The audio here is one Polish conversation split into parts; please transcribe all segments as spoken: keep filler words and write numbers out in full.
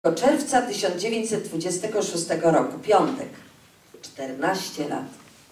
czerwca tysiąc dziewięćset dwudziestego szóstego roku, piątek, czternaście lat.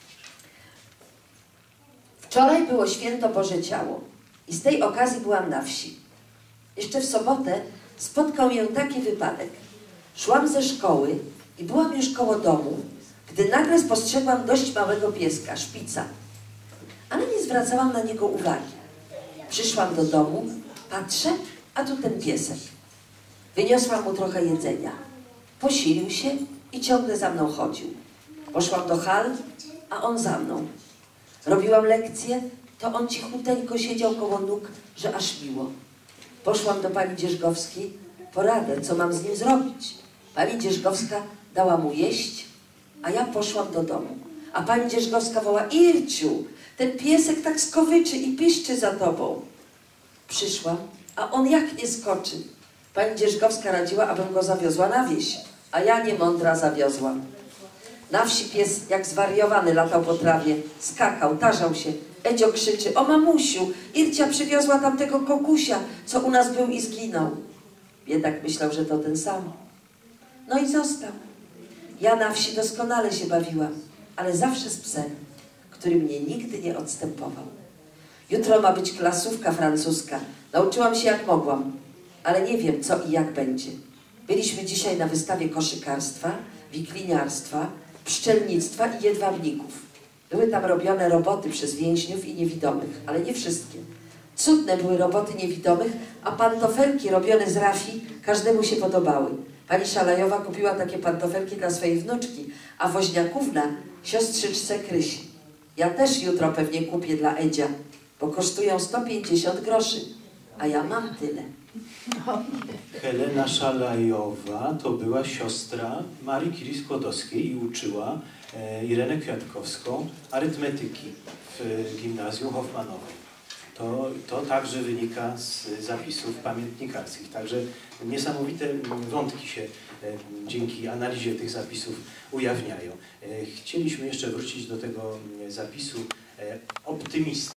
Wczoraj było święto Boże Ciało i z tej okazji byłam na wsi. Jeszcze w sobotę spotkał mnie taki wypadek. Szłam ze szkoły i byłam już koło domu, gdy nagle spostrzegłam dość małego pieska, szpica. Ale nie zwracałam na niego uwagi. Przyszłam do domu, patrzę, a tu ten piesek. Wyniosłam mu trochę jedzenia. Posilił się i ciągle za mną chodził. Poszłam do hal, a on za mną. Robiłam lekcję, to on cichuteńko siedział koło nóg, że aż miło. Poszłam do pani Dzierzgowskiej, poradę, co mam z nim zrobić. Pani Dzierzgowska dała mu jeść, a ja poszłam do domu. A pani Dzierzgowska woła: Irciu, ten piesek tak skowyczy i piszczy za tobą. Przyszłam, a on jak nie skoczy. Pani Dzierzgowska radziła, abym go zawiozła na wieś, a ja niemądra zawiozłam. Na wsi pies jak zwariowany latał po trawie, skakał, tarzał się. Edzio krzyczy: o mamusiu, Ircia przywiozła tamtego kokusia, co u nas był i zginął. Biedak myślał, że to ten sam. No i został. Ja na wsi doskonale się bawiłam, ale zawsze z psem, który mnie nigdy nie odstępował. Jutro ma być klasówka francuska. Nauczyłam się jak mogłam, ale nie wiem co i jak będzie. Byliśmy dzisiaj na wystawie koszykarstwa, wikliniarstwa, pszczelnictwa i jedwabników. Były tam robione roboty przez więźniów i niewidomych, ale nie wszystkie. Cudne były roboty niewidomych, a pantofelki robione z rafii każdemu się podobały. Pani Szalajowa kupiła takie pantofelki dla swojej wnuczki, a Woźniakówna siostrzyczce Krysi. Ja też jutro pewnie kupię dla Edzia, bo kosztują sto pięćdziesiąt groszy, a ja mam tyle. Helena Szalajowa to była siostra Marii Curie Skłodowskiej i uczyła e, Irenę Kwiatkowską arytmetyki w gimnazjum Hoffmanowej. To, to także wynika z zapisów pamiętnikarskich. Także niesamowite wątki się e, dzięki analizie tych zapisów ujawniają. E, chcieliśmy jeszcze wrócić do tego zapisu e, optymisty.